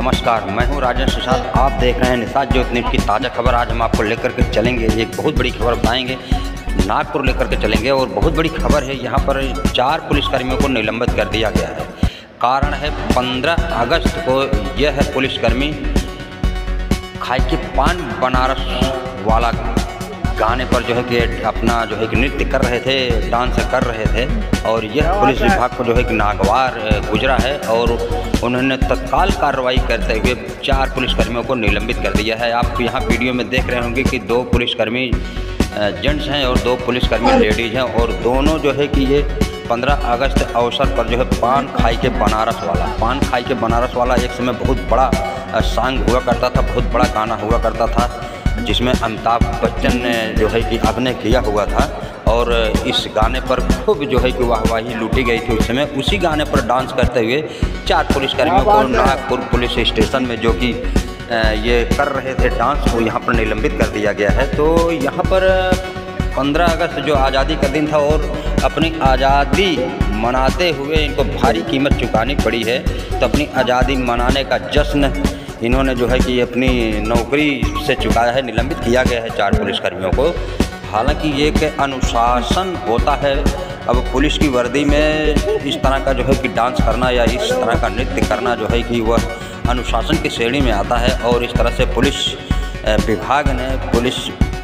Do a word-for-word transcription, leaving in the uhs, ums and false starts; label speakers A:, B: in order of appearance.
A: नमस्कार, मैं हूं राजेश निषाद। आप देख रहे हैं निषाद ज्योति न्यूज़ की ताज़ा खबर। आज हम आपको लेकर के चलेंगे, एक बहुत बड़ी खबर बताएंगे। नागपुर लेकर के चलेंगे और बहुत बड़ी खबर है। यहां पर चार पुलिसकर्मियों को निलंबित कर दिया गया है। कारण है पंद्रह अगस्त को यह है पुलिसकर्मी खाई के पान बनारस वाला गाने पर जो है कि अपना जो है कि नृत्य कर रहे थे, डांस कर रहे थे और यह पुलिस विभाग को जो है कि नागवार गुजरा है और उन्होंने तत्काल कार्रवाई करते हुए चार पुलिसकर्मियों को निलंबित कर दिया है। आप यहाँ वीडियो में देख रहे होंगे कि दो पुलिसकर्मी जेंट्स हैं और दो पुलिसकर्मी लेडीज़ हैं और दोनों जो है कि ये पंद्रह अगस्त अवसर पर जो है पान खाई के बनारस वाला पान खाई के बनारस वाला एक समय बहुत बड़ा सॉन्ग हुआ करता था, बहुत बड़ा गाना हुआ करता था, जिसमें अमिताभ बच्चन ने जो है कि अभिनय किया हुआ था और इस गाने पर खूब जो है कि वाहवाही लूटी गई थी। उस समय उसी गाने पर डांस करते हुए चार पुलिसकर्मियों को नागपुर पुलिस स्टेशन में जो कि ये कर रहे थे डांस, को यहाँ पर निलंबित कर दिया गया है। तो यहाँ पर पंद्रह अगस्त जो आज़ादी का दिन था और अपनी आज़ादी मनाते हुए इनको भारी कीमत चुकानी पड़ी है, तो अपनी आज़ादी मनाने का जश्न इन्होंने जो है कि अपनी नौकरी से चुकाया है, निलंबित किया गया है चार पुलिसकर्मियों को। हालांकि ये कि अनुशासन होता है, अब पुलिस की वर्दी में इस तरह का जो है कि डांस करना या इस तरह का नृत्य करना जो है कि वह अनुशासन की श्रेणी में आता है और इस तरह से पुलिस विभाग ने पुलिस